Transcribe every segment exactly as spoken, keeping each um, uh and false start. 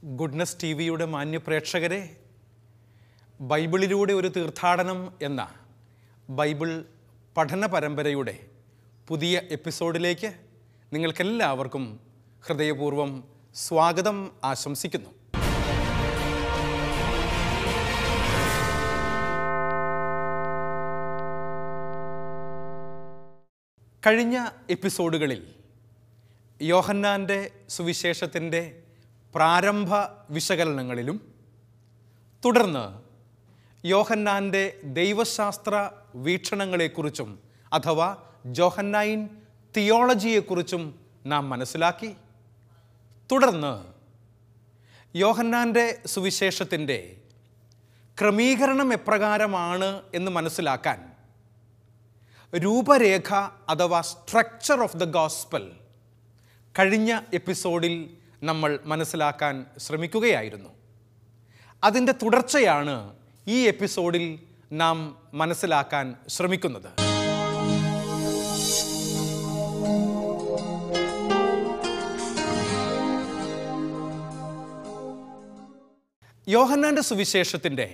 Goodness T വിയുടെ മാന്യപ്രേക്ഷകരെ, ബൈബിളിലൂടെ ഒരു തീർത്ഥാടനം എന്ന ബൈബിൾ പഠന പരമ്പരയുടെ പുതിയ എപ്പിസോഡിലേക്ക് നിങ്ങൾക്കെല്ലാവർക്കും ഹൃദയപൂർവ്വം സ്വാഗതം ആശംസിക്കുന്നു. കഴിഞ്ഞ എപ്പിസോഡുകളിൽ യോഹന്നാൻ്റെ സുവിശേഷത്തിൻ്റെ പ്രാരംഭ വിശകലനങ്ങളിലും തുടർന്ന് യോഹന്നാൻ്റെ ദൈവശാസ്ത്ര വീക്ഷണങ്ങളെക്കുറിച്ചും അഥവാ ജോഹന്നൈൻ തിയോളജിയെക്കുറിച്ചും നാം മനസ്സിലാക്കി. തുടർന്ന് യോഹന്നാൻ്റെ സുവിശേഷത്തിൻ്റെ ക്രമീകരണം എപ്രകാരമാണ് എന്ന് മനസ്സിലാക്കാൻ രൂപരേഖ അഥവാ സ്ട്രക്ചർ ഓഫ് ദ ഗോസ്പൽ കഴിഞ്ഞ എപ്പിസോഡിൽ നമ്മൾ മനസ്സിലാക്കാൻ ശ്രമിക്കുകയായിരുന്നു. അതിൻ്റെ തുടർച്ചയാണ് ഈ എപ്പിസോഡിൽ നാം മനസ്സിലാക്കാൻ ശ്രമിക്കുന്നത്. യോഹന്നാൻ്റെ സുവിശേഷത്തിൻ്റെ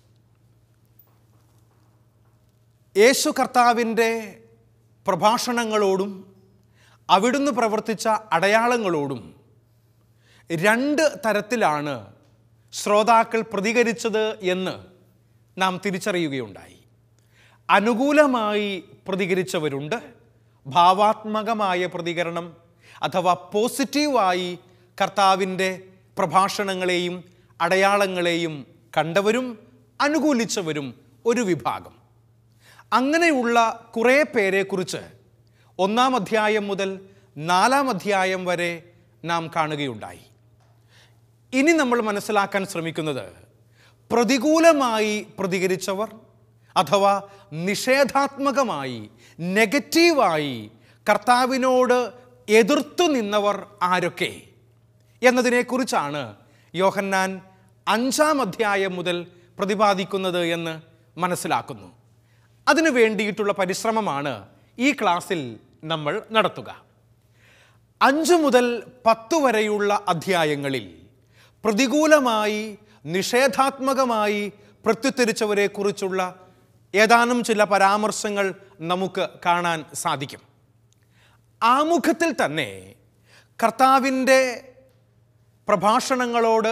യേശു കർത്താവിൻ്റെ പ്രഭാഷണങ്ങളോടും അവിടുന്ന് പ്രവർത്തിച്ച അടയാളങ്ങളോടും രണ്ട് തരത്തിലാണ് ശ്രോതാക്കൾ പ്രതികരിച്ചത് എന്ന് നാം തിരിച്ചറിയുകയുണ്ടായി. അനുകൂലമായി പ്രതികരിച്ചവരുണ്ട്, ഭാവാത്മകമായ പ്രതികരണം അഥവാ പോസിറ്റീവായി കർത്താവിൻ്റെ പ്രഭാഷണങ്ങളെയും അടയാളങ്ങളെയും കണ്ടവരും അനുകൂലിച്ചവരും ഒരു വിഭാഗം. അങ്ങനെയുള്ള കുറേ പേരെക്കുറിച്ച് ഒന്നാം അധ്യായം മുതൽ നാലാം അധ്യായം വരെ നാം കാണുകയുണ്ടായി. ഇനി നമ്മൾ മനസ്സിലാക്കാൻ ശ്രമിക്കുന്നത് പ്രതികൂലമായി പ്രതികരിച്ചവർ അഥവാ നിഷേധാത്മകമായി നെഗറ്റീവായി കർത്താവിനോട് എതിർത്തു നിന്നവർ ആരൊക്കെ എന്നതിനെക്കുറിച്ചാണ് യോഹന്നാൻ അഞ്ചാം അധ്യായം മുതൽ പ്രതിപാദിക്കുന്നത് എന്ന് മനസ്സിലാക്കുന്നു. അതിനു വേണ്ടിയിട്ടുള്ള പരിശ്രമമാണ് ഈ ക്ലാസ്സിൽ നമ്മൾ നടത്തുക. അഞ്ച് മുതൽ പത്ത് വരെയുള്ള അധ്യായങ്ങളിൽ പ്രതികൂലമായി നിഷേധാത്മകമായി പ്രത്യുത്തരിച്ചവരെക്കുറിച്ചുള്ള ഏതാനും ചില പരാമർശങ്ങൾ നമുക്ക് കാണാൻ സാധിക്കും. ആമുഖത്തിൽ തന്നെ കർത്താവിൻ്റെ പ്രഭാഷണങ്ങളോട്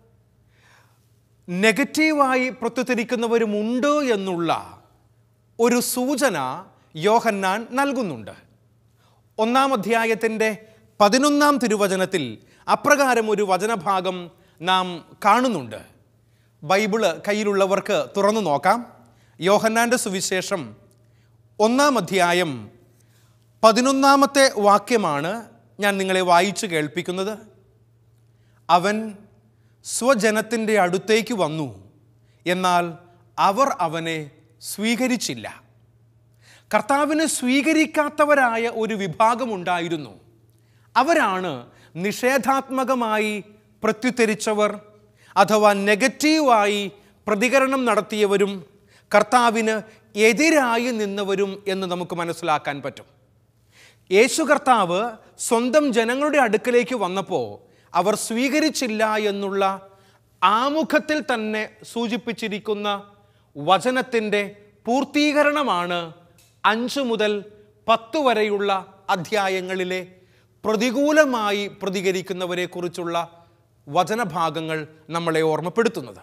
നെഗറ്റീവായി പ്രത്യുത്തരിക്കുന്നവരുമുണ്ട് എന്നുള്ള ഒരു സൂചന യോഹന്നാൻ നൽകുന്നുണ്ട്. ഒന്നാം അധ്യായത്തിൻ്റെ പതിനൊന്നാം തിരുവചനത്തിൽ അപ്രകാരം ഒരു വചനഭാഗം നാം കാണുന്നുണ്ട്. ബൈബിള് കയ്യിലുള്ളവർക്ക് തുറന്നു നോക്കാം. യോഹന്നാൻ്റെ സുവിശേഷം ഒന്നാം അധ്യായം പതിനൊന്നാമത്തെ വാക്യമാണ് ഞാൻ നിങ്ങളെ വായിച്ചു കേൾപ്പിക്കുന്നത്. അവൻ സ്വജനത്തിൻ്റെ അടുത്തേക്ക് വന്നു, എന്നാൽ അവർ അവനെ സ്വീകരിച്ചില്ല. കർത്താവിനെ സ്വീകരിക്കാത്തവരായ ഒരു വിഭാഗമുണ്ടായിരുന്നു. അവരാണ് നിഷേധാത്മകമായി പ്രത്യുത്തരിച്ചവർ അഥവാ നെഗറ്റീവായി പ്രതികരണം നടത്തിയവരും കർത്താവിന് എതിരായി നിന്നവരും എന്ന് നമുക്ക് മനസ്സിലാക്കാൻ പറ്റും. യേശു കർത്താവ് സ്വന്തം ജനങ്ങളുടെ അടുക്കലേക്ക് വന്നപ്പോൾ അവർ സ്വീകരിച്ചില്ല എന്നുള്ള ആമുഖത്തിൽ തന്നെ സൂചിപ്പിച്ചിരിക്കുന്ന വചനത്തിൻ്റെ പൂർത്തീകരണമാണ് അഞ്ച് മുതൽ പത്ത് വരെയുള്ള അധ്യായങ്ങളിലെ പ്രതികൂലമായി പ്രതികരിക്കുന്നവരെ കുറിച്ചുള്ള വചനഭാഗങ്ങൾ നമ്മളെ ഓർമ്മപ്പെടുത്തുന്നത്.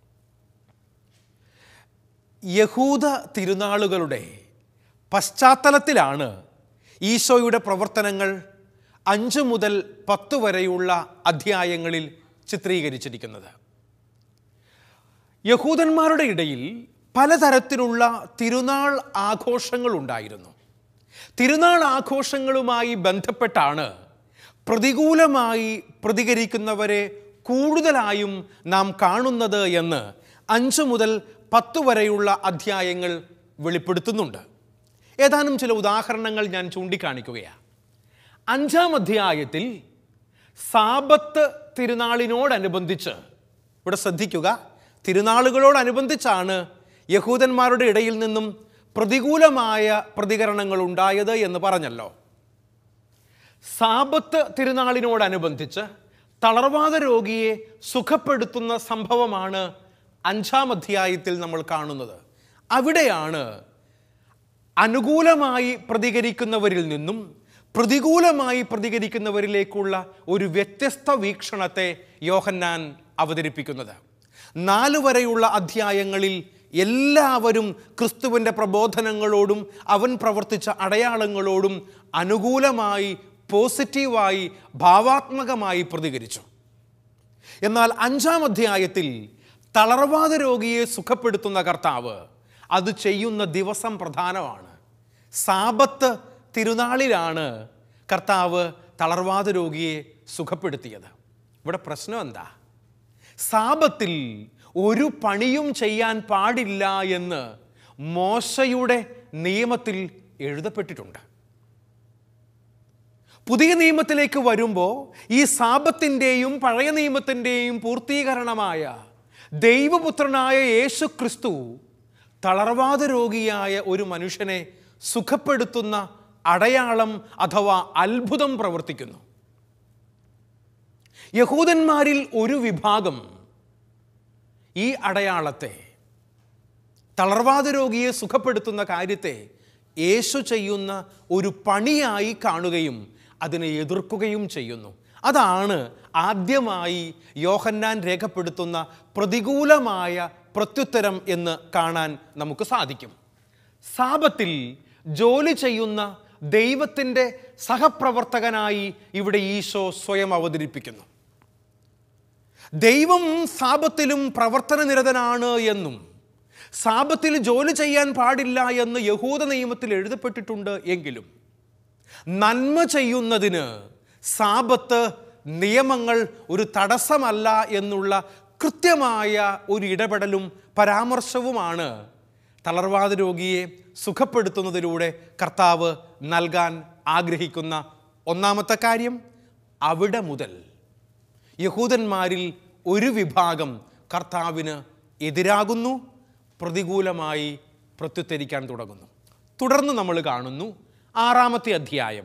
യഹൂദ തിരുനാളുകളുടെ പശ്ചാത്തലത്തിലാണ് ഈശോയുടെ പ്രവർത്തനങ്ങൾ അഞ്ച് മുതൽ പത്ത് വരെയുള്ള അധ്യായങ്ങളിൽ ചിത്രീകരിച്ചിരിക്കുന്നത്. യഹൂദന്മാരുടെ ഇടയിൽ പലതരത്തിലുള്ള തിരുനാൾ ആഘോഷങ്ങളുണ്ടായിരുന്നു. തിരുനാൾ ആഘോഷങ്ങളുമായി ബന്ധപ്പെട്ടാണ് പ്രതികൂലമായി പ്രതികരിക്കുന്നവരെ കൂടുതലായും നാം കാണുന്നത് എന്ന് അഞ്ച് മുതൽ പത്ത് വരെയുള്ള അധ്യായങ്ങൾ വെളിപ്പെടുത്തുന്നുണ്ട്. ഏതാനും ചില ഉദാഹരണങ്ങൾ ഞാൻ ചൂണ്ടിക്കാണിക്കുകയാണ്. അഞ്ചാം അധ്യായത്തിൽ സാബത്ത് തിരുനാളിനോടനുബന്ധിച്ച്, ഇവിടെ ശ്രദ്ധിക്കുക, തിരുനാളുകളോടനുബന്ധിച്ചാണ് യഹൂദന്മാരുടെ ഇടയിൽ നിന്നും പ്രതികൂലമായ പ്രതികരണങ്ങൾ ഉണ്ടായത് എന്ന് പറഞ്ഞല്ലോ. സാബത്ത് തിരുനാളിനോടനുബന്ധിച്ച് തളർവാദ രോഗിയെ സുഖപ്പെടുത്തുന്ന സംഭവമാണ് അഞ്ചാം അധ്യായത്തിൽ നമ്മൾ കാണുന്നത്. അവിടെയാണ് അനുകൂലമായി പ്രതികരിക്കുന്നവരിൽ നിന്നും പ്രതികൂലമായി പ്രതികരിക്കുന്നവരിലേക്കുള്ള ഒരു വ്യത്യസ്ത വീക്ഷണത്തെ യോഹന്നാൻ അവതരിപ്പിക്കുന്നത്. നാല് വരെയുള്ള അധ്യായങ്ങളിൽ എല്ലാവരും ക്രിസ്തുവിൻ്റെ പ്രബോധനങ്ങളോടും അവൻ പ്രവർത്തിച്ച അടയാളങ്ങളോടും അനുകൂലമായി, പോസിറ്റീവായി, ഭാവാത്മകമായി പ്രതികരിച്ചു. എന്നാൽ അഞ്ചാം അധ്യായത്തിൽ തളർവാദ രോഗിയെ സുഖപ്പെടുത്തുന്ന കർത്താവ് അത് ചെയ്യുന്ന ദിവസം പ്രധാനമാണ്. സാബത്ത് തിരുനാളിലാണ് കർത്താവ് തളർവാദ രോഗിയെ സുഖപ്പെടുത്തിയത്. ഇവിടെ പ്രശ്നം എന്താ? സാബത്തിൽ ഒരു പണിയും ചെയ്യാൻ പാടില്ല എന്ന് മോശയുടെ നിയമത്തിൽ എഴുതപ്പെട്ടിട്ടുണ്ട്. പുതിയ നിയമത്തിലേക്ക് വരുമ്പോൾ ഈ സാബത്തിൻ്റെയും പഴയ നിയമത്തിൻ്റെയും പൂർത്തീകരണമായ ദൈവപുത്രനായ യേശു ക്രിസ്തു തളർവാദ രോഗിയായ ഒരു മനുഷ്യനെ സുഖപ്പെടുത്തുന്ന അടയാളം അഥവാ അത്ഭുതം പ്രവർത്തിക്കുന്നു. യഹൂദന്മാരിൽ ഒരു വിഭാഗം ഈ അടയാളത്തെ, തളർവാദ രോഗിയെ സുഖപ്പെടുത്തുന്ന കാര്യത്തെ യേശു ചെയ്യുന്ന ഒരു പണിയായി കാണുകയും അതിനെ എതിർക്കുകയും ചെയ്യുന്നു. അതാണ് ആദ്യമായി യോഹന്നാൻ രേഖപ്പെടുത്തുന്ന പ്രതികൂലമായ പ്രത്യുത്തരം എന്ന് കാണാൻ നമുക്ക് സാധിക്കും. സാബത്തിൽ ജോലി ചെയ്യുന്ന ദൈവത്തിൻ്റെ സഹപ്രവർത്തകനായി ഇവിടെ ഈശോ സ്വയം അവതരിപ്പിക്കുന്നു. ദൈവം സാബത്തിലും പ്രവർത്തന നിരതനാണ് എന്നും സാബത്തിൽ ജോലി ചെയ്യാൻ പാടില്ല എന്ന് യഹൂദ നിയമത്തിൽ എഴുതപ്പെട്ടിട്ടുണ്ട് എങ്കിലും നന്മ ചെയ്യുന്നതിന് സാബത്ത് നിയമങ്ങൾ ഒരു തടസ്സമല്ല എന്നുള്ള കൃത്യമായ ഒരു ഇടപെടലും പരാമർശവുമാണ് തളർവാദ രോഗിയെ സുഖപ്പെടുത്തുന്നതിലൂടെ കർത്താവ് നൽകാൻ ആഗ്രഹിക്കുന്ന ഒന്നാമത്തെ കാര്യം. അവിടെ മുതൽ യഹൂദന്മാരിൽ ഒരു വിഭാഗം കർത്താവിന് എതിരാകുന്നു, പ്രതികൂലമായി പ്രത്യുത്തരിക്കാൻ തുടങ്ങുന്നു. തുടർന്ന് നമ്മൾ കാണുന്നു ആറാമത്തെ അധ്യായം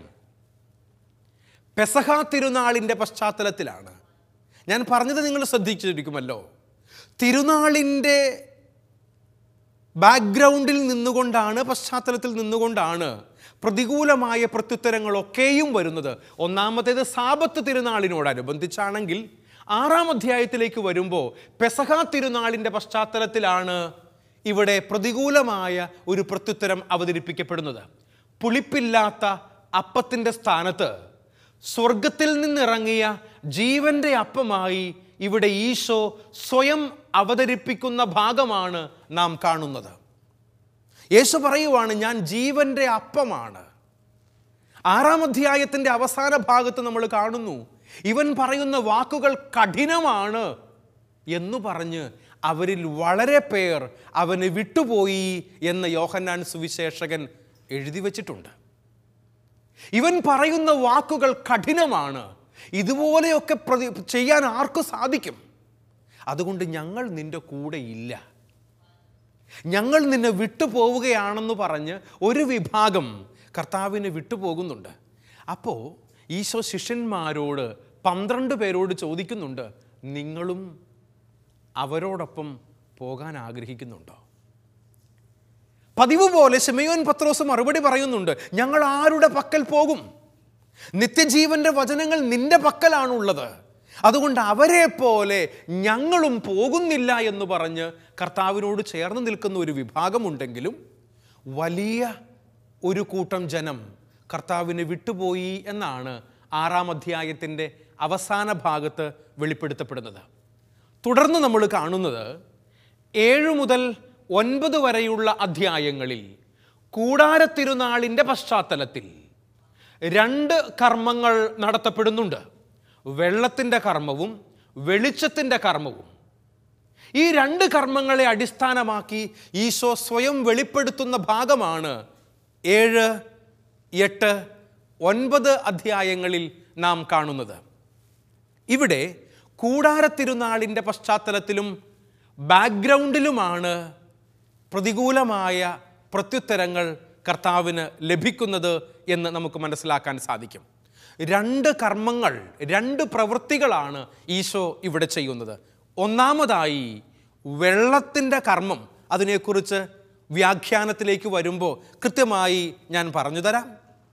പെസഹ തിരുനാളിൻ്റെ പശ്ചാത്തലത്തിലാണ്. ഞാൻ പറഞ്ഞത് നിങ്ങൾ ശ്രദ്ധിച്ചിരിക്കുമല്ലോ. തിരുനാളിൻ്റെ ബാക്ക്ഗ്രൗണ്ടിൽ നിന്നുകൊണ്ടാണ്, പശ്ചാത്തലത്തിൽ നിന്നുകൊണ്ടാണ് പ്രതികൂലമായ പ്രത്യുത്തരങ്ങളൊക്കെയും വരുന്നത്. ഒന്നാമത്തേത് സാബത്ത് തിരുനാളിനോടനുബന്ധിച്ചാണെങ്കിൽ ആറാം അധ്യായത്തിലേക്ക് വരുമ്പോൾ പെസഹ തിരുനാളിൻ്റെ പശ്ചാത്തലത്തിലാണ് ഇവിടെ പ്രതികൂലമായ ഒരു പ്രത്യുത്തരം അവതരിപ്പിക്കപ്പെടുന്നത്. പുളിപ്പില്ലാത്ത അപ്പത്തിൻ്റെ സ്ഥാനത്ത് സ്വർഗത്തിൽ നിന്നിറങ്ങിയ ജീവൻ്റെ അപ്പമായി ഇവിടെ ഈശോ സ്വയം അവതരിപ്പിക്കുന്ന ഭാഗമാണ് നാം കാണുന്നത്. യേശു പറയുവാണ്, ഞാൻ ജീവൻ്റെ അപ്പമാണ്. ആറാം അധ്യായത്തിൻ്റെ അവസാന ഭാഗത്ത് നമ്മൾ കാണുന്നു, ഇവൻ പറയുന്ന വാക്കുകൾ കഠിനമാണ് എന്ന് പറഞ്ഞ് അവരിൽ വളരെ പേർ അവന് വിട്ടുപോയി എന്ന് യോഹന്നാൻ സുവിശേഷകൻ എഴുതി വച്ചിട്ടുണ്ട്. ഇവൻ പറയുന്ന വാക്കുകൾ കഠിനമാണ്, ഇതുപോലെയൊക്കെ പ്രതി ചെയ്യാൻ ആർക്കു സാധിക്കും? അതുകൊണ്ട് ഞങ്ങൾ നിൻ്റെ കൂടെ ഇല്ല, ഞങ്ങൾ നിന്നെ വിട്ടുപോവുകയാണെന്ന് പറഞ്ഞ് ഒരു വിഭാഗം കർത്താവിനെ വിട്ടുപോകുന്നുണ്ട്. അപ്പോൾ ഈശോ ശിഷ്യന്മാരോട്, പന്ത്രണ്ട് പേരോട് ചോദിക്കുന്നുണ്ട്, നിങ്ങളും അവരോടൊപ്പം പോകാൻ ആഗ്രഹിക്കുന്നുണ്ടോ? പതിവ് പോലെ ശിമയോൻ പത്രോസ് മറുപടി പറയുന്നുണ്ട്, ഞങ്ങൾ ആരുടെ പക്കൽ പോകും? നിത്യജീവന്റെ വചനങ്ങൾ നിന്റെ പക്കലാണുള്ളത്, അതുകൊണ്ട് അവരെ പോലെ ഞങ്ങളും പോകുന്നില്ല എന്ന് പറഞ്ഞ് കർത്താവിനോട് ചേർന്ന് നിൽക്കുന്ന ഒരു വിഭാഗമുണ്ടെങ്കിലും വലിയ ഒരു കൂട്ടം ജനം കർത്താവിനെ വിട്ടുപോയി എന്നാണ് ആറാം അധ്യായത്തിൻ്റെ അവസാന ഭാഗത്ത് വെളിപ്പെടുത്തപ്പെടുന്നത്. തുടർന്ന് നമ്മൾ കാണുന്നത് ഏഴു മുതൽ ഒൻപത് വരെയുള്ള അധ്യായങ്ങളിൽ കൂടാരത്തിരുനാളിൻ്റെ പശ്ചാത്തലത്തിൽ രണ്ട് കർമ്മങ്ങൾ നടത്തപ്പെടുന്നുണ്ട്. വെള്ളത്തിൻ്റെ കർമ്മവും വെളിച്ചത്തിൻ്റെ കർമ്മവും. ഈ രണ്ട് കർമ്മങ്ങളെ അടിസ്ഥാനമാക്കി ഈശോ സ്വയം വെളിപ്പെടുത്തുന്ന ഭാഗമാണ് ഏഴ്, എട്ട്, ഒൻപത് അധ്യായങ്ങളിൽ നാം കാണുന്നത്. ഇവിടെ കൂടാരത്തിരുനാളിൻ്റെ പശ്ചാത്തലത്തിലും ബാക്ക്ഗ്രൗണ്ടിലുമാണ് പ്രതികൂലമായ പ്രത്യുത്തരങ്ങൾ കർത്താവിന് ലഭിക്കുന്നത് എന്ന് നമുക്ക് മനസ്സിലാക്കാൻ സാധിക്കും. രണ്ട് കർമ്മങ്ങൾ, രണ്ട് പ്രവൃത്തികളാണ് ഈശോ ഇവിടെ ചെയ്യുന്നത്. ഒന്നാമതായി വെള്ളത്തിൻ്റെ കർമ്മം, അതിനെക്കുറിച്ച് വ്യാഖ്യാനത്തിലേക്ക് വരുമ്പോൾ കൃത്യമായി ഞാൻ പറഞ്ഞു തരാം.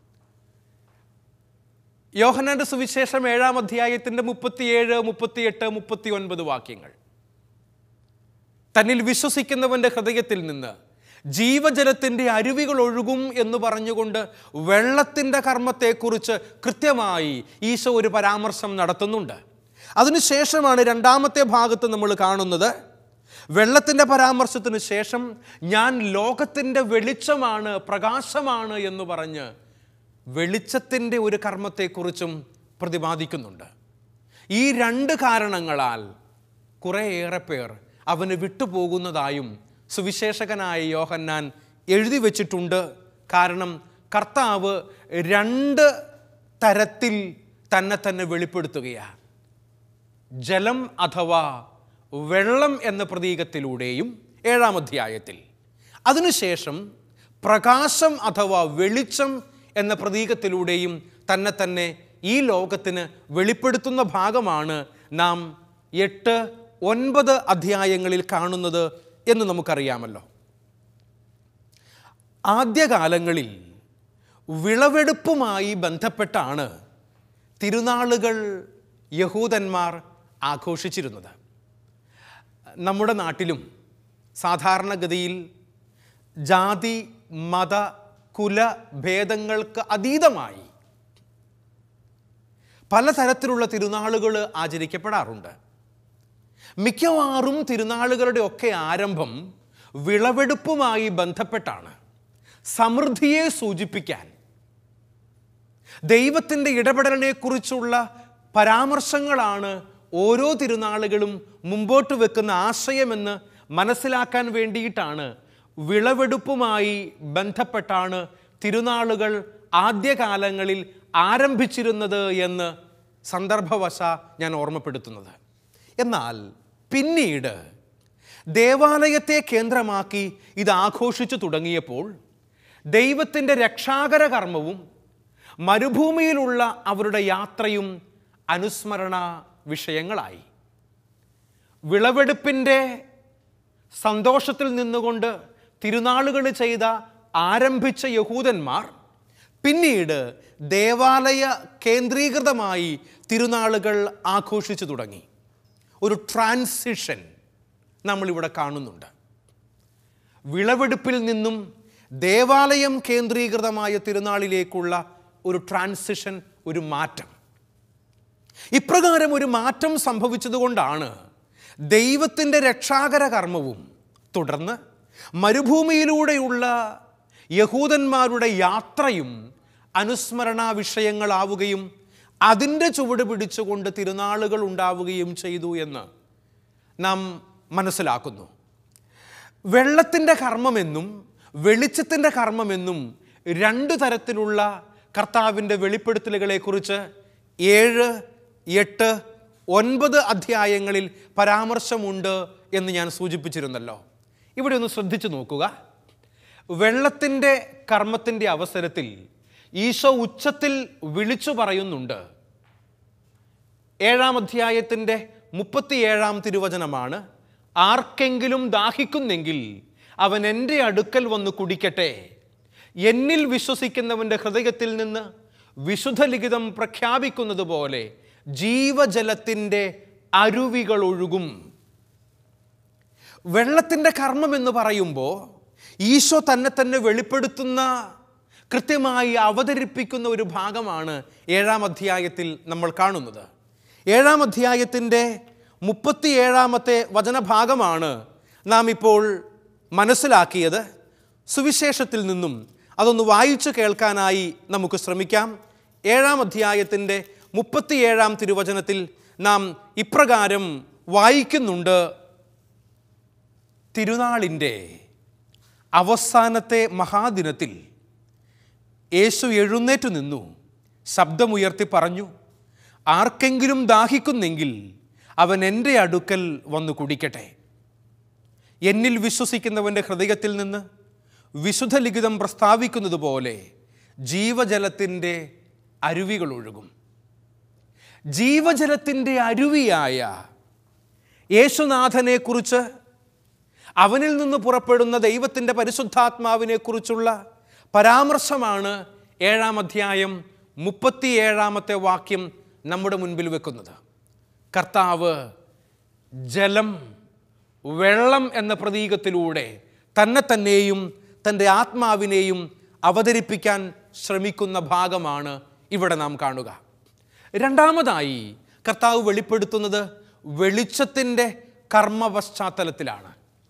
യോഹന്നാന്റെ സുവിശേഷം ഏഴാം അധ്യായത്തിൻ്റെ മുപ്പത്തിയേഴ്, മുപ്പത്തിയെട്ട്, മുപ്പത്തി ഒൻപത് വാക്യങ്ങൾ. തന്നിൽ വിശ്വസിക്കുന്നവൻ്റെ ഹൃദയത്തിൽ നിന്ന് ജീവജലത്തിൻ്റെ അരുവികൾ ഒഴുകും എന്ന് പറഞ്ഞുകൊണ്ട് വെള്ളത്തിൻ്റെ കർമ്മത്തെക്കുറിച്ച് കൃത്യമായി ഈശോ ഒരു പരാമർശം നടത്തുന്നുണ്ട്. അതിനുശേഷമാണ് രണ്ടാമത്തെ ഭാഗത്ത് നമ്മൾ കാണുന്നത്, വെള്ളത്തിൻ്റെ പരാമർശത്തിന് ശേഷം ഞാൻ ലോകത്തിൻ്റെ വെളിച്ചമാണ്, പ്രകാശമാണ് എന്ന് പറഞ്ഞ് വെളിച്ചത്തിൻ്റെ ഒരു കർമ്മത്തെക്കുറിച്ചും പ്രതിപാദിക്കുന്നുണ്ട്. ഈ രണ്ട് കാരണങ്ങളാൽ കുറേയേറെ പേർ അവന് വിട്ടുപോകുന്നതായും സുവിശേഷകനായ യോഹന്നാൻ എഴുതി വച്ചിട്ടുണ്ട്. കാരണം കർത്താവ് രണ്ട് തരത്തിൽ തന്നെ തന്നെ വെളിപ്പെടുത്തുകയാണ്. ജലം അഥവാ വെള്ളം എന്ന പ്രതീകത്തിലൂടെയും ഏഴാം അധ്യായത്തിൽ, അതിനുശേഷം പ്രകാശം അഥവാ വെളിച്ചം എന്ന പ്രതീകത്തിലൂടെയും തന്നെ തന്നെ ഈ ലോകത്തിന് വെളിപ്പെടുത്തുന്ന ഭാഗമാണ് നാം എട്ട് ഒൻപത് അധ്യായങ്ങളിൽ കാണുന്നത് എന്ന് നമുക്കറിയാമല്ലോ. ആദ്യകാലങ്ങളിൽ വിളവെടുപ്പുമായി ബന്ധപ്പെട്ടാണ് തിരുനാളുകൾ യഹൂദന്മാർ ആഘോഷിച്ചിരുന്നത്. നമ്മുടെ നാട്ടിലും സാധാരണഗതിയിൽ ജാതി മത കുല ഭേദങ്ങൾക്ക് അതീതമായി പലതരത്തിലുള്ള തിരുനാളുകൾ ആചരിക്കപ്പെടാറുണ്ട്. മിക്കവാറും തിരുനാളുകളുടെ ഒക്കെ ആരംഭം വിളവെടുപ്പുമായി ബന്ധപ്പെട്ടാണ്. സമൃദ്ധിയെ സൂചിപ്പിക്കാൻ ദൈവത്തിൻ്റെ ഇടപെടലിനെക്കുറിച്ചുള്ള പരാമർശങ്ങളാണ് ഓരോ തിരുനാളുകളും മുമ്പോട്ട് വെക്കുന്ന ആശയമെന്ന് മനസ്സിലാക്കാൻ വേണ്ടിയിട്ടാണ് വിളവെടുപ്പുമായി ബന്ധപ്പെട്ടാണ് തിരുനാളുകൾ ആദ്യകാലങ്ങളിൽ ആരംഭിച്ചിരുന്നത് എന്ന് സന്ദർഭവശ ഞാൻ ഓർമ്മപ്പെടുത്തുന്നത്. എന്നാൽ പിന്നീട് ദേവാലയത്തെ കേന്ദ്രമാക്കി ഇത് ആഘോഷിച്ചു തുടങ്ങിയപ്പോൾ ദൈവത്തിൻ്റെ രക്ഷാകര കർമ്മവും മരുഭൂമിയിലുള്ള അവരുടെ യാത്രയും അനുസ്മരണ വിഷയങ്ങളായി. വിളവെടുപ്പിൻ്റെ സന്തോഷത്തിൽ നിന്നുകൊണ്ട് തിരുനാളുകൾ ചെയ്ത ആരംഭിച്ച യഹൂദന്മാർ പിന്നീട് ദേവാലയ കേന്ദ്രീകൃതമായി തിരുനാളുകൾ ആഘോഷിച്ചു തുടങ്ങി. ഒരു ട്രാൻസിഷൻ നമ്മളിവിടെ കാണുന്നുണ്ട്. വിളവെടുപ്പിൽ നിന്നും ദേവാലയം കേന്ദ്രീകൃതമായ തിരുനാളിലേക്കുള്ള ഒരു ട്രാൻസിഷൻ, ഒരു മാറ്റം. ഇപ്രകാരം ഒരു മാറ്റം സംഭവിച്ചതുകൊണ്ടാണ് ദൈവത്തിൻ്റെ രക്ഷാകര കർമ്മവും തുടർന്ന് മരുഭൂമിയിലൂടെയുള്ള യഹൂദന്മാരുടെ യാത്രയും അനുസ്മരണ വിഷയങ്ങളാവുകയും അതിൻ്റെ ചുവട് പിടിച്ചുകൊണ്ട് തിരുനാളുകൾ ഉണ്ടാവുകയും ചെയ്തു എന്ന് നാം മനസ്സിലാക്കുന്നു. വെള്ളത്തിൻ്റെ കർമ്മമെന്നും വെളിച്ചത്തിൻ്റെ കർമ്മമെന്നും രണ്ട് തരത്തിലുള്ള കർത്താവിൻ്റെ വെളിപ്പെടുത്തലുകളെക്കുറിച്ച് ഏഴ് എട്ട് ഒൻപത് അധ്യായങ്ങളിൽ പരാമർശമുണ്ട് എന്ന് ഞാൻ സൂചിപ്പിച്ചിരുന്നല്ലോ. ഇവിടെ ഒന്ന് ശ്രദ്ധിച്ചു നോക്കുക. വെള്ളത്തിൻ്റെ കർമ്മത്തിൻ്റെ അവസരത്തിൽ ഈശോ ഉച്ചത്തിൽ വിളിച്ചു പറയുന്നുണ്ട്. ഏഴാം അധ്യായത്തിൻ്റെ മുപ്പത്തിയേഴാം തിരുവചനമാണ്, ആർക്കെങ്കിലും ദാഹിക്കുന്നെങ്കിൽ അവൻ എൻ്റെ അടുക്കൽ വന്ന് കുടിക്കട്ടെ. എന്നിൽ വിശ്വസിക്കുന്നവൻ്റെ ഹൃദയത്തിൽ നിന്ന് വിശുദ്ധ ലിഖിതം പ്രഖ്യാപിക്കുന്നത് പോലെ ജീവജലത്തിൻ്റെ അരുവികൾ ഒഴുകും. വെള്ളത്തിൻ്റെ കർമ്മം എന്ന് പറയുമ്പോൾ ഈശോ തന്നെ തന്നെ വെളിപ്പെടുത്തുന്ന, കൃത്യമായി അവതരിപ്പിക്കുന്ന ഒരു ഭാഗമാണ് ഏഴാം അധ്യായത്തിൽ നമ്മൾ കാണുന്നത്. ഏഴാം അധ്യായത്തിൻ്റെ മുപ്പത്തിയേഴാമത്തെ വചനഭാഗമാണ് നാം ഇപ്പോൾ മനസ്സിലാക്കിയത്. സുവിശേഷത്തിൽ നിന്നും അതൊന്ന് വായിച്ചു കേൾക്കാനായി നമുക്ക് ശ്രമിക്കാം. ഏഴാം അധ്യായത്തിൻ്റെ മുപ്പത്തിയേഴാം തിരുവചനത്തിൽ നാം ഇപ്രകാരം വായിക്കുന്നുണ്ട്: തിരുനാളിൻ്റെ അവസാനത്തെ മഹാദിനത്തിൽ യേശു എഴുന്നേറ്റു നിന്നു, ശബ്ദമുയർത്തി പറഞ്ഞു, ആർക്കെങ്കിലും ദാഹിക്കുന്നെങ്കിൽ അവൻ എൻ്റെ അടുക്കൽ വന്നു കുടിക്കട്ടെ. എന്നിൽ വിശ്വസിക്കുന്നവൻ്റെ ഹൃദയത്തിൽ നിന്ന് വിശുദ്ധ ലിഖിതം പ്രസ്താവിക്കുന്നത് പോലെ ജീവജലത്തിൻ്റെ അരുവികൾ ഒഴുകും. ജീവജലത്തിൻ്റെ അരുവിയായ യേശുനാഥനെക്കുറിച്ച്, അവനിൽ നിന്ന് പുറപ്പെടുന്ന ദൈവത്തിൻ്റെ പരിശുദ്ധാത്മാവിനെക്കുറിച്ചുള്ള പരാമർശമാണ് ഏഴാം അധ്യായം മുപ്പത്തിയേഴാമത്തെ വാക്യം നമ്മുടെ മുൻപിൽ വെക്കുന്നത്. കർത്താവ് ജലം, വെള്ളം എന്ന പ്രതീകത്തിലൂടെ തന്നെ തന്നെയും തൻ്റെ ആത്മാവിനെയും അവതരിപ്പിക്കാൻ ശ്രമിക്കുന്ന ഭാഗമാണ് ഇവിടെ നാം കാണുക. രണ്ടാമതായി കർത്താവ് വെളിപ്പെടുത്തുന്നത് വെളിച്ചത്തിൻ്റെ കർമ്മ പശ്ചാത്തലത്തിലാണ്.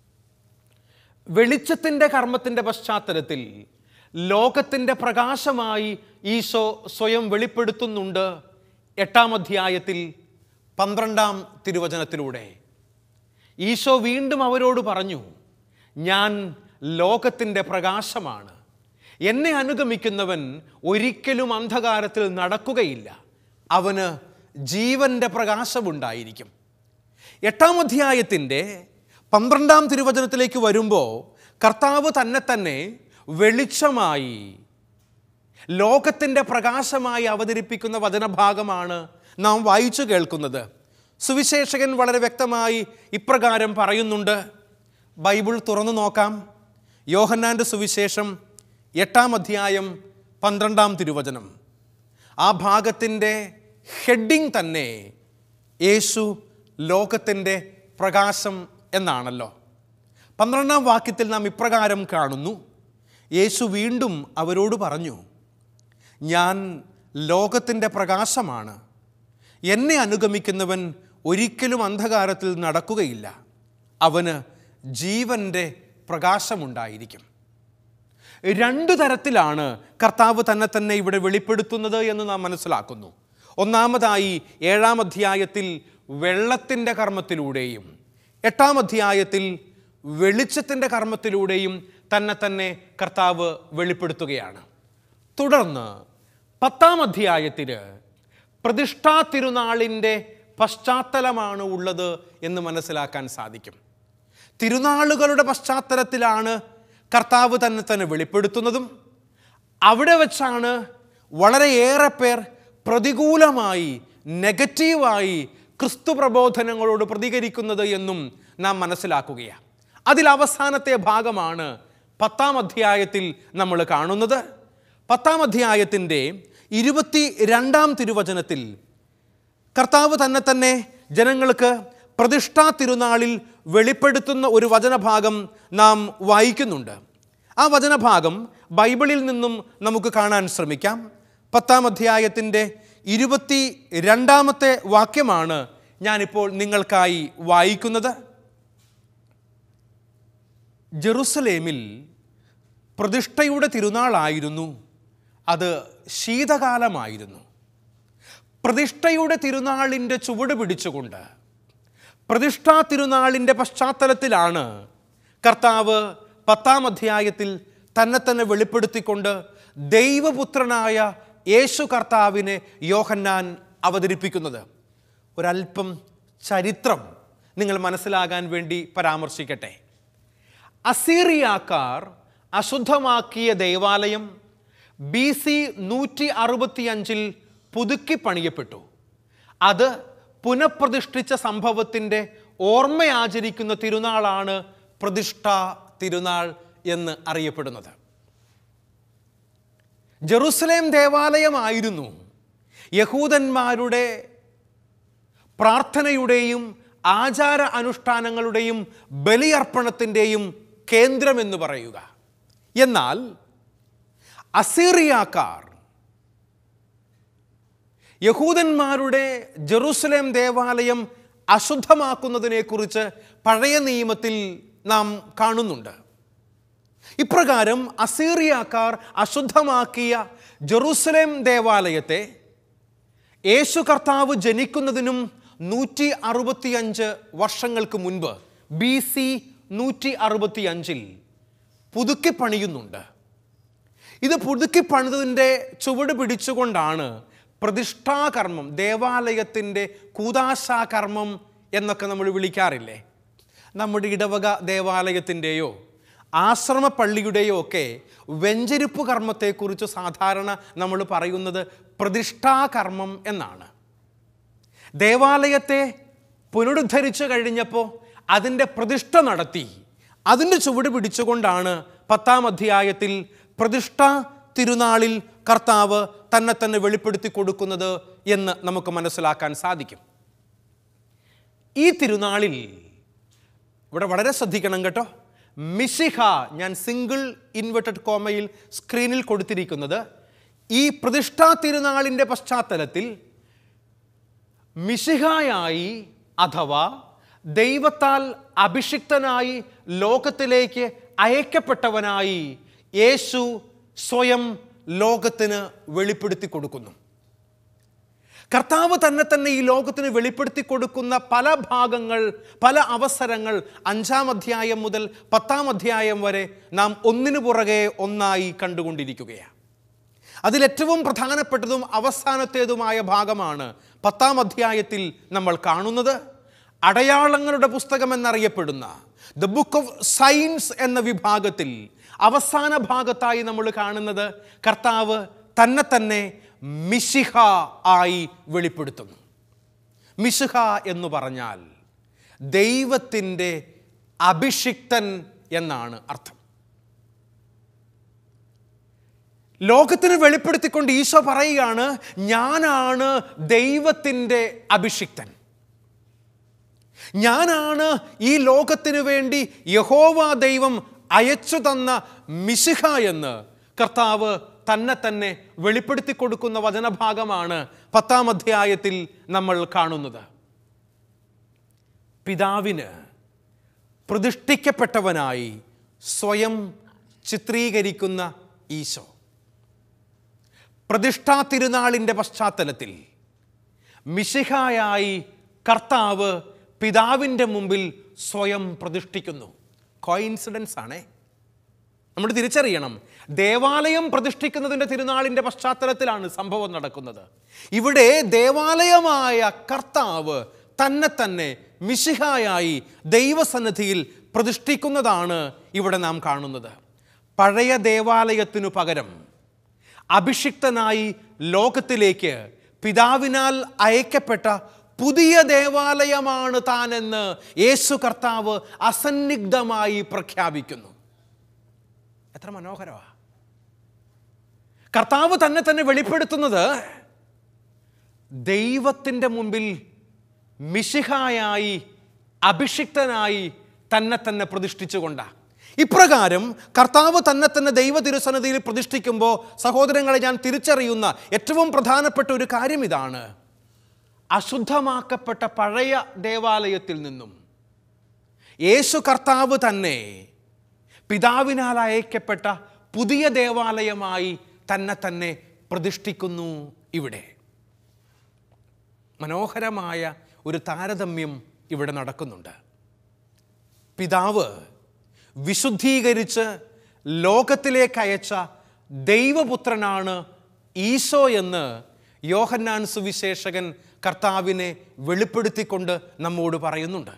വെളിച്ചത്തിൻ്റെ കർമ്മത്തിൻ്റെ പശ്ചാത്തലത്തിൽ ലോകത്തിൻ്റെ പ്രകാശമായി ഈശോ സ്വയം വെളിപ്പെടുത്തുന്നുണ്ട്. എട്ടാം അധ്യായത്തിൽ പന്ത്രണ്ടാം തിരുവചനത്തിലൂടെ ഈശോ വീണ്ടും അവരോട് പറഞ്ഞു, ഞാൻ ലോകത്തിൻ്റെ പ്രകാശമാണ്. എന്നെ അനുഗമിക്കുന്നവൻ ഒരിക്കലും അന്ധകാരത്തിൽ നടക്കുകയില്ല, അവന് ജീവൻ്റെ പ്രകാശമുണ്ടായിരിക്കും. എട്ടാം അധ്യായത്തിൻ്റെ പന്ത്രണ്ടാം തിരുവചനത്തിലേക്ക് വരുമ്പോൾ കർത്താവ് തന്നെ തന്നെ വെളിച്ചമായി, ലോകത്തിൻ്റെ പ്രകാശമായി അവതരിപ്പിക്കുന്ന വചനഭാഗമാണ് നാം വായിച്ചു കേൾക്കുന്നത്. സുവിശേഷകൻ വളരെ വ്യക്തമായി ഇപ്രകാരം പറയുന്നുണ്ട്. ബൈബിൾ തുറന്നു നോക്കാം. യോഹന്നാൻ്റെ സുവിശേഷം എട്ടാം അധ്യായം പന്ത്രണ്ടാം തിരുവചനം. ആ ഭാഗത്തിൻ്റെ ഹെഡിങ് തന്നെ യേശു ലോകത്തിൻ്റെ പ്രകാശം എന്നാണല്ലോ. പന്ത്രണ്ടാം വാക്യത്തിൽ നാം ഇപ്രകാരം കാണുന്നു, യേശു വീണ്ടും അവരോട് പറഞ്ഞു, ഞാൻ ലോകത്തിൻ്റെ പ്രകാശമാണ്. എന്നെ അനുഗമിക്കുന്നവൻ ഒരിക്കലും അന്ധകാരത്തിൽ നടക്കുകയില്ല, അവന് ജീവൻ്റെ പ്രകാശമുണ്ടായിരിക്കും. രണ്ടു തരത്തിലാണ് കർത്താവ് തന്നെ തന്നെ ഇവിടെ വെളിപ്പെടുത്തുന്നത് എന്ന് നാം മനസ്സിലാക്കുന്നു. ഒന്നാമതായി ഏഴാം അധ്യായത്തിൽ വെള്ളത്തിൻ്റെ കർമ്മത്തിലൂടെയും എട്ടാം അധ്യായത്തിൽ വെളിച്ചത്തിൻ്റെ കർമ്മത്തിലൂടെയും തന്നെ തന്നെ കർത്താവ് വെളിപ്പെടുത്തുകയാണ്. തുടർന്ന് പത്താം അധ്യായത്തിൽ പ്രതിഷ്ഠാ തിരുനാളിൻ്റെ പശ്ചാത്തലമാണ് ഉള്ളത് എന്ന് മനസ്സിലാക്കാൻ സാധിക്കും. തിരുനാളുകളുടെ പശ്ചാത്തലത്തിലാണ് കർത്താവ് തന്നെ തന്നെ വെളിപ്പെടുത്തുന്നതും അവിടെ വെച്ചാണ് വളരെയേറെ പേർ പ്രതികൂലമായി, നെഗറ്റീവായി ക്രിസ്തു പ്രബോധനങ്ങളോട് പ്രതികരിക്കുന്നത് എന്നും നാം മനസ്സിലാക്കുകയാണ്. അതിൽ അവസാനത്തെ ഭാഗമാണ് പത്താം അധ്യായത്തിൽ നമ്മൾ കാണുന്നത്. പത്താം അധ്യായത്തിൻ്റെ ഇരുപത്തി രണ്ടാം തിരുവചനത്തിൽ കർത്താവ് തന്നെ തന്നെ ജനങ്ങൾക്ക് പ്രതിഷ്ഠാ തിരുനാളിൽ വെളിപ്പെടുത്തുന്ന ഒരു വചനഭാഗം നാം വായിക്കുന്നുണ്ട്. ആ വചനഭാഗം ബൈബിളിൽ നിന്നും നമുക്ക് കാണാൻ ശ്രമിക്കാം. പത്താം അധ്യായത്തിൻ്റെ ഇരുപത്തി രണ്ടാമത്തെ വാക്യമാണ് ഞാനിപ്പോൾ നിങ്ങൾക്കായി വായിക്കുന്നത്. ജെറുസലേമിൽ പ്രതിഷ്ഠയുടെ തിരുനാളായിരുന്നു. അത് ശീതകാലമായിരുന്നു. പ്രതിഷ്ഠയുടെ തിരുനാളിൻ്റെ ചുവട് പിടിച്ചുകൊണ്ട് പ്രതിഷ്ഠാ തിരുനാളിൻ്റെ പശ്ചാത്തലത്തിലാണ് കർത്താവ് പത്താം അധ്യായത്തിൽ തന്നെ തന്നെ വെളിപ്പെടുത്തിക്കൊണ്ട് ദൈവപുത്രനായ യേശു കർത്താവിനെ യോഹന്നാൻ അവതരിപ്പിക്കുന്നത്. ഒരല്പം ചരിത്രം നിങ്ങൾ മനസ്സിലാകാൻ വേണ്ടി പരാമർശിക്കട്ടെ. അസീറിയാക്കാർ അശുദ്ധമാക്കിയ ദേവാലയം ബി സി നൂറ്റി അറുപത്തി അഞ്ചിൽ പുതുക്കി പണിയപ്പെട്ടു. അത് പുനഃപ്രതിഷ്ഠിച്ച സംഭവത്തിൻ്റെ ഓർമ്മയാചരിക്കുന്ന തിരുനാളാണ് പ്രതിഷ്ഠാ തിരുനാൾ എന്ന് അറിയപ്പെടുന്നത്. ജെറുസലേം ദേവാലയമായിരുന്നു യഹൂദന്മാരുടെ പ്രാർത്ഥനയുടെയും ആചാര അനുഷ്ഠാനങ്ങളുടെയും ബലിയർപ്പണത്തിൻ്റെയും കേന്ദ്രമെന്ന് പറയുക. എന്നാൽ അസീറിയാക്കാർ യഹൂദന്മാരുടെ ജെറുസലേം ദേവാലയം അശുദ്ധമാക്കുന്നതിനെക്കുറിച്ച് പഴയ നിയമത്തിൽ നാം കാണുന്നുണ്ട്. ഇപ്രകാരം അസീറിയാക്കാർ അശുദ്ധമാക്കിയ ജെറുസലേം ദേവാലയത്തെ യേശു കർത്താവ് ജനിക്കുന്നതിനും നൂറ്റി അറുപത്തിയഞ്ച് വർഷങ്ങൾക്ക് മുൻപ് ബി സി നൂറ്റി അറുപത്തി അഞ്ചിൽ പുതുക്കി പണിയുന്നുണ്ട്. ഇത് പുതുക്കി പണിതതിൻ്റെ ചുവട് പിടിച്ചുകൊണ്ടാണ് പ്രതിഷ്ഠാകർമ്മം, ദേവാലയത്തിൻ്റെ കൂദാശാകർമ്മം എന്നൊക്കെ നമ്മൾ വിളിക്കാറില്ലേ? നമ്മുടെ ഇടവക ദേവാലയത്തിൻ്റെയോ ആശ്രമ പള്ളിയുടെയോ ഒക്കെ വെഞ്ചരിപ്പ് കർമ്മത്തെക്കുറിച്ച് സാധാരണ നമ്മൾ പറയുന്നത് പ്രതിഷ്ഠാകർമ്മം എന്നാണ്. ദേവാലയത്തെ പുനരുദ്ധരിച്ചു കഴിഞ്ഞപ്പോൾ അതിൻ്റെ പ്രതിഷ്ഠ നടത്തി അതിൻ്റെ ചുവട് പിടിച്ചുകൊണ്ടാണ് പത്താം അധ്യായത്തിൽ പ്രതിഷ്ഠാ തിരുനാളിൽ കർത്താവ് തന്നെ തന്നെ വെളിപ്പെടുത്തി കൊടുക്കുന്നത് എന്ന് നമുക്ക് മനസ്സിലാക്കാൻ സാധിക്കും. ഈ തിരുനാളിൽ ഇവിടെ വളരെ ശ്രദ്ധിക്കണം കേട്ടോ. മിശിഹ, ഞാൻ സിംഗിൾ ഇൻവെർട്ടഡ് കോമയിൽ സ്ക്രീനിൽ കൊടുത്തിരിക്കുന്നത്, ഈ പ്രതിഷ്ഠാ തിരുനാളിൻ്റെ പശ്ചാത്തലത്തിൽ മിശിഹായായി അഥവാ ദൈവത്താൽ അഭിഷിക്തനായി ലോകത്തിലേക്ക് അയക്കപ്പെട്ടവനായി യേശു സ്വയം ലോകത്തിന് വെളിപ്പെടുത്തി കൊടുക്കുന്നു. കർത്താവ് തന്നെ തന്നെ ഈ ലോകത്തിന് വെളിപ്പെടുത്തി കൊടുക്കുന്ന പല ഭാഗങ്ങൾ, പല അവസരങ്ങൾ അഞ്ചാം അധ്യായം മുതൽ പത്താം അധ്യായം വരെ നാം ഒന്നിനു പുറകെ ഒന്നായി കണ്ടുകൊണ്ടിരിക്കുകയാണ്. അതിലേറ്റവും പ്രധാനപ്പെട്ടതും അവസാനത്തേതുമായ ഭാഗമാണ് പത്താം അധ്യായത്തിൽ നമ്മൾ കാണുന്നത്. അടയാളങ്ങളുടെ പുസ്തകം എന്നറിയപ്പെടുന്ന ദ ബുക്ക് ഓഫ് സയൻസ് എന്ന വിഭാഗത്തിൽ അവസാന ഭാഗത്തായി നമ്മൾ കാണുന്നത് കർത്താവ് തന്നെ തന്നെ മിശിഹ ആയി വെളിപ്പെടുത്തുന്നു. മിശിഹ എന്ന് പറഞ്ഞാൽ ദൈവത്തിൻ്റെ അഭിഷിക്തൻ എന്നാണ് അർത്ഥം. ലോകത്തിന് വെളിപ്പെടുത്തിക്കൊണ്ട് ഈശോ പറയുകയാണ്, ഞാനാണ് ദൈവത്തിൻ്റെ അഭിഷിക്തൻ, ഞാനാണ് ഈ ലോകത്തിന് വേണ്ടി യഹോവ ദൈവം അയച്ചു തന്ന മിശിഹ എന്ന് കർത്താവ് തന്നെ തന്നെ വെളിപ്പെടുത്തി കൊടുക്കുന്ന വചനഭാഗമാണ് പത്താം അധ്യായത്തിൽ നമ്മൾ കാണുന്നത്. പിതാവിന് പ്രതിഷ്ഠിക്കപ്പെട്ടവനായി സ്വയം ചിത്രീകരിക്കുന്ന ഈശോ പ്രതിഷ്ഠാ തിരുനാളിൻ്റെ പശ്ചാത്തലത്തിൽ മിശിഹായായി കർത്താവ് പിതാവിൻ്റെ മുമ്പിൽ സ്വയം പ്രതിഷ്ഠിക്കുന്നു. കോയിൻസിഡൻസ് ആണേ. നമ്മൾ തിരിച്ചറിയണം, ദേവാലയം പ്രതിഷ്ഠിക്കുന്നതിൻ്റെ തിരുനാളിൻ്റെ പശ്ചാത്തലത്തിലാണ് സംഭവം നടക്കുന്നത്. ഇവിടെ ദേവാലയമായ കർത്താവ് തന്നെ തന്നെ മിശിഹായായി ദൈവസന്നിധിയിൽ പ്രതിഷ്ഠിക്കുന്നതാണ് ഇവിടെ നാം കാണുന്നത്. പഴയ ദേവാലയത്തിനു പകരം അഭിഷിക്തനായി ലോകത്തിലേക്ക് പിതാവിനാൽ അയക്കപ്പെട്ട പുതിയ ദേവാലയമാണ് താനെന്ന് യേശു കർത്താവ് അസന്നിഗ്ധമായി പ്രഖ്യാപിക്കുന്നു. എത്ര മനോഹരമാണ്! കർത്താവ് തന്നെ തന്നെ വെളിപ്പെടുത്തുന്നത് ദൈവത്തിൻ്റെ മുമ്പിൽ മിശിഹായായി അഭിഷിക്തനായി തന്നെ തന്നെ പ്രതിഷ്ഠിച്ചുകൊണ്ടാണ്. ഇപ്രകാരം കർത്താവ് തന്നെ തന്നെ ദൈവ തിരുസന്നിധിയിൽ പ്രതിഷ്ഠിക്കുമ്പോൾ സഹോദരങ്ങളെ, ഞാൻ തിരിച്ചറിയുന്ന ഏറ്റവും പ്രധാനപ്പെട്ട ഒരു കാര്യം ഇതാണ്: അശുദ്ധമാക്കപ്പെട്ട പഴയ ദേവാലയത്തിൽ നിന്നും യേശു കർത്താവ് തന്നെ പിതാവിനാൽ അയക്കപ്പെട്ട പുതിയ ദേവാലയമായി തന്നെ തന്നെ പ്രതിഷ്ഠിക്കുന്നു. ഇവിടെ മനോഹരമായ ഒരു താരതമ്യം ഇവിടെ നടക്കുന്നുണ്ട്. പിതാവ് വിശുദ്ധീകരിച്ച് ലോകത്തിലേക്ക് അയച്ച ദൈവപുത്രനാണ് ഈശോ എന്ന് യോഹന്നാൻ സുവിശേഷകൻ കർത്താവിനെ വെളിപ്പെടുത്തിക്കൊണ്ട് നമ്മോട് പറയുന്നുണ്ട്.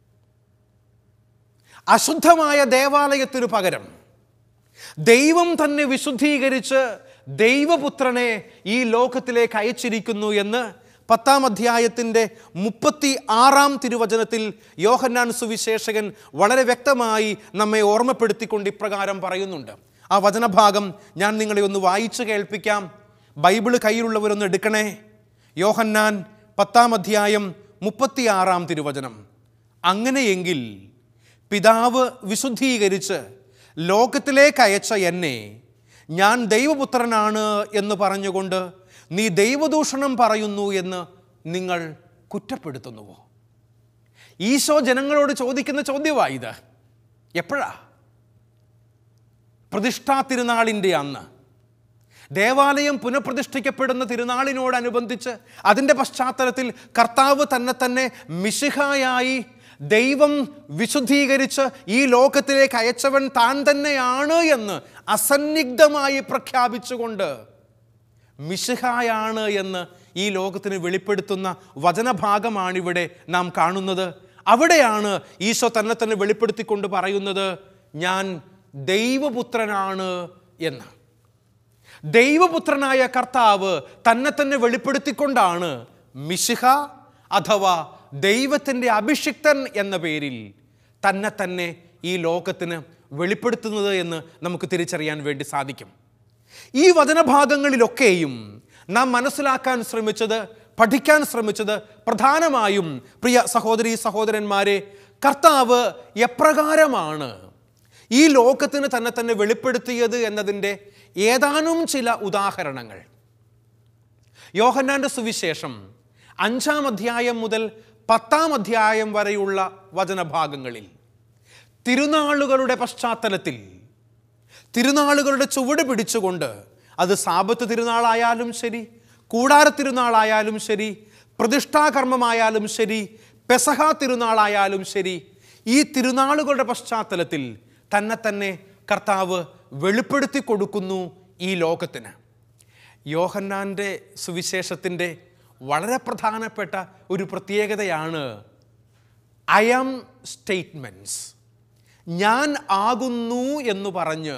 അശുദ്ധമായ ദേവാലയത്തിനു പകരം ദൈവം തന്നെ വിശുദ്ധീകരിച്ച് ദൈവപുത്രനെ ഈ ലോകത്തിലേക്ക് അയച്ചിരിക്കുന്നു എന്ന് പത്താം അധ്യായത്തിൻ്റെ മുപ്പത്തി ആറാം തിരുവചനത്തിൽ യോഹന്നാൻ സുവിശേഷകൻ വളരെ വ്യക്തമായി നമ്മെ ഓർമ്മപ്പെടുത്തിക്കൊണ്ട് ഇപ്രകാരം പറയുന്നുണ്ട്. ആ വചനഭാഗം ഞാൻ നിങ്ങളെ ഒന്ന് വായിച്ചു കേൾപ്പിക്കാം. ബൈബിള് കയ്യിലുള്ളവരൊന്ന് എടുക്കണേ. യോഹന്നാൻ പത്താം അധ്യായം മുപ്പത്തി ആറാം തിരുവചനം. അങ്ങനെയെങ്കിൽ പിതാവ് വിശുദ്ധീകരിച്ച് ലോകത്തിലേക്ക് അയച്ച എന്നെ ഞാൻ ദൈവപുത്രനാണ് എന്ന് പറഞ്ഞുകൊണ്ട് നീ ദൈവദൂഷണം പറയുന്നു എന്ന് നിങ്ങൾ കുറ്റപ്പെടുത്തുന്നുവോ? ഈശോ ജനങ്ങളോട് ചോദിക്കുന്ന ചോദ്യമായത്. എപ്പോഴാ? പ്രതിഷ്ഠാ തിരുനാളിൻ്റെ അന്ന്, ദേവാലയം പുനഃപ്രതിഷ്ഠിക്കപ്പെടുന്ന തിരുനാളിനോടനുബന്ധിച്ച് അതിൻ്റെ പശ്ചാത്തലത്തിൽ കർത്താവ് തന്നെ തന്നെ മിശിഹായായി ദൈവം വിശുദ്ധീകരിച്ച് ഈ ലോകത്തിലേക്ക് അയച്ചവൻ താൻ തന്നെയാണ് എന്ന് അസന്നിഗ്ധമായി പ്രഖ്യാപിച്ചുകൊണ്ട് മിശിഹായാണ് എന്ന് ഈ ലോകത്തിന് വെളിപ്പെടുത്തുന്ന വചനഭാഗമാണിവിടെ നാം കാണുന്നത്. അവിടെയാണ് ഈശോ തന്നെ തന്നെ വെളിപ്പെടുത്തിക്കൊണ്ട് പറയുന്നത്, ഞാൻ ദൈവപുത്രനാണ് എന്ന്. ദൈവപുത്രനായ കർത്താവ് തന്നെ തന്നെ വെളിപ്പെടുത്തിക്കൊണ്ടാണ് മിശിഹ അഥവാ ദൈവത്തിൻ്റെ അഭിഷിക്തൻ എന്ന പേരിൽ തന്നെ തന്നെ ഈ ലോകത്തിന് വെളിപ്പെടുത്തുന്നത് എന്ന് നമുക്ക് തിരിച്ചറിയാൻ വേണ്ടി സാധിക്കും. ഈ വചനഭാഗങ്ങളിലൊക്കെയും നാം മനസ്സിലാക്കാൻ ശ്രമിച്ചത്, പഠിക്കാൻ ശ്രമിച്ചത് പ്രധാനമായും പ്രിയ സഹോദരീ സഹോദരന്മാരെ, കർത്താവ് എപ്രകാരമാണ് ഈ ലോകത്തിന് തന്നെ തന്നെ വെളിപ്പെടുത്തിയത് എന്നതിൻ്റെ ഏതാനും ചില ഉദാഹരണങ്ങൾ. യോഹന്നാൻ്റെ സുവിശേഷം അഞ്ചാം അധ്യായം മുതൽ പത്താം അധ്യായം വരെയുള്ള വചനഭാഗങ്ങളിൽ തിരുനാളുകളുടെ പശ്ചാത്തലത്തിൽ, തിരുനാളുകളുടെ ചുവട് പിടിച്ചുകൊണ്ട്, അത് സാബത്ത് തിരുനാളായാലും ശരി, കൂടാര തിരുനാളായാലും ശരി, പ്രതിഷ്ഠാകർമ്മമായാലും ശരി, പെസഹ തിരുനാളായാലും ശരി, ഈ തിരുനാളുകളുടെ പശ്ചാത്തലത്തിൽ തന്നെ തന്നെ കർത്താവ് വെളിപ്പെടുത്തി കൊടുക്കുന്നു ഈ ലോകത്തിന്. യോഹന്നാൻ്റെ സുവിശേഷത്തിൻ്റെ വളരെ പ്രധാനപ്പെട്ട ഒരു പ്രത്യേകതയാണ് ഐ ആം സ്റ്റേറ്റ്മെൻറ്റ്സ്. ഞാൻ ആകുന്നു എന്ന് പറഞ്ഞ്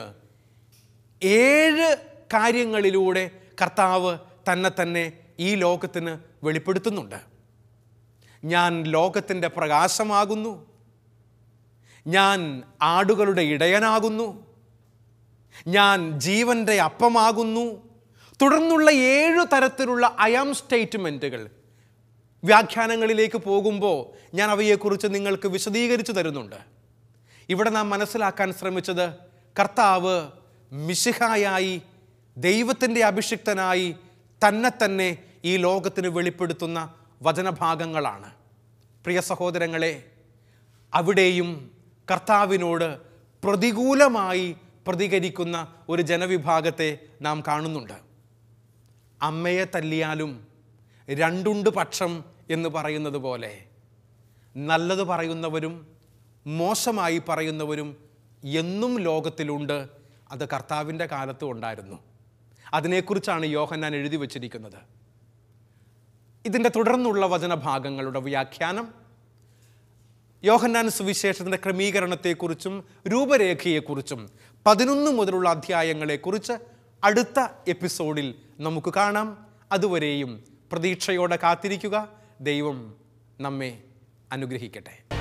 ഏഴ് കാര്യങ്ങളിലൂടെ കർത്താവ് തന്നെ തന്നെ ഈ ലോകത്തിന് വെളിപ്പെടുത്തുന്നുണ്ട്. ഞാൻ ലോകത്തിൻ്റെ പ്രകാശമാകുന്നു, ഞാൻ ആടുകളുടെ ഇടയനാകുന്നു, ഞാൻ ജീവൻ്റെ അപ്പമാകുന്നു, തുടർന്നുള്ള ഏഴു തരത്തിലുള്ള ഐ ആം സ്റ്റേറ്റ്മെൻറ്റുകൾ വ്യാഖ്യാനങ്ങളിലേക്ക് പോകുമ്പോൾ ഞാൻ അവയെക്കുറിച്ച് നിങ്ങൾക്ക് വിശദീകരിച്ചു തരുന്നുണ്ട്. ഇവിടെ നാം മനസ്സിലാക്കാൻ ശ്രമിച്ചത് കർത്താവ് മിശിഹായായി, ദൈവത്തിൻ്റെ അഭിഷിക്തനായി തന്നെ തന്നെ ഈ ലോകത്തിന് വെളിപ്പെടുത്തുന്ന വചനഭാഗങ്ങളാണ്. പ്രിയ സഹോദരങ്ങളെ, അവിടെയും കർത്താവിനോട് പ്രതികൂലമായി പ്രതികരിക്കുന്ന ഒരു ജനവിഭാഗത്തെ നാം കാണുന്നുണ്ട്. അമ്മയെ തല്ലിയാലും രണ്ടുണ്ട് പക്ഷം എന്ന് പറയുന്നത് പോലെ നല്ലത് പറയുന്നവരും മോശമായി പറയുന്നവരും എന്നും ലോകത്തിലുണ്ട്. അത് കർത്താവിൻ്റെ കാലത്തും ഉണ്ടായിരുന്നു. അതിനെക്കുറിച്ചാണ് യോഹന്നാൻ എഴുതി വച്ചിരിക്കുന്നത്. ഇതിൻ്റെ തുടർന്നുള്ള വചനഭാഗങ്ങളുടെ വ്യാഖ്യാനം, യോഹന്നാൻ സുവിശേഷത്തിൻ്റെ ക്രമീകരണത്തെക്കുറിച്ചും രൂപരേഖയെക്കുറിച്ചും പതിനൊന്ന് മുതലുള്ള അധ്യായങ്ങളെക്കുറിച്ച് അടുത്ത എപ്പിസോഡിൽ നമുക്ക് കാണാം. അതുവരെയും പ്രതീക്ഷയോടെ കാത്തിരിക്കുക. ദൈവം നമ്മെ അനുഗ്രഹിക്കട്ടെ.